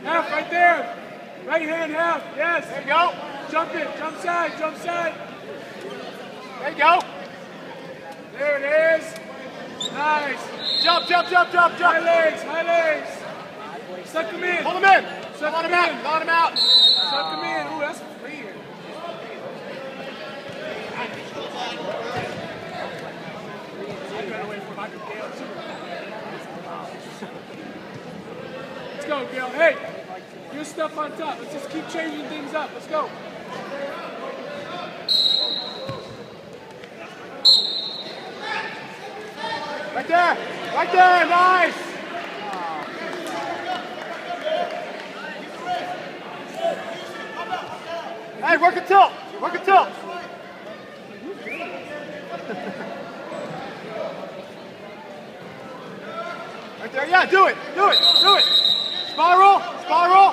Half right there. Right hand half. Yes. There you go. Jump it. Jump side. Jump side. There you go. There it is. Nice. Jump, jump, jump, jump, jump. High legs. High legs. Suck him in. Pull him in. Suck Let him him out. in. Let him out. Suck him in. Ooh, that's free here. Let's go, Gil. Hey, your stuff on top. Let's just keep changing things up. Let's go. Right there. Right there. Nice. Hey, work a tilt. Work a tilt. Right there. Yeah, do it. Do it. Do it. Spiral. Spiral.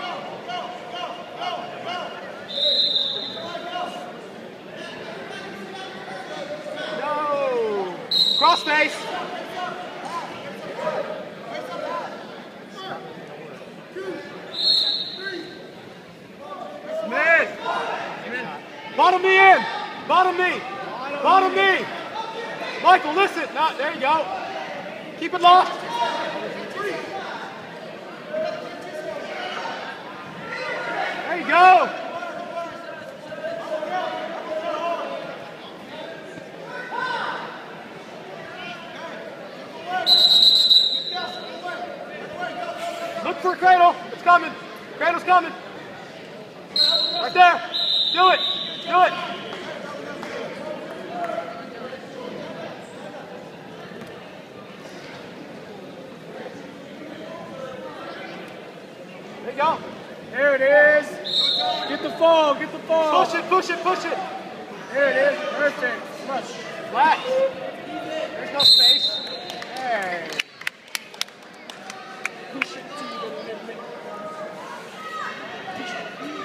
No. Cross face. Mid. Bottom knee in. Bottom knee. Bottom knee. Michael, listen. No, there you go. Keep it locked. There you go. Look for a cradle. It's coming. Cradle's coming. Right there. Do it. Do it. There you go. There it is. Get the fall. Get the fall. Push it, push it, push it. There it is. Perfect. Flush. Flat. There's no space. Hey. Push it to the limit. Push it.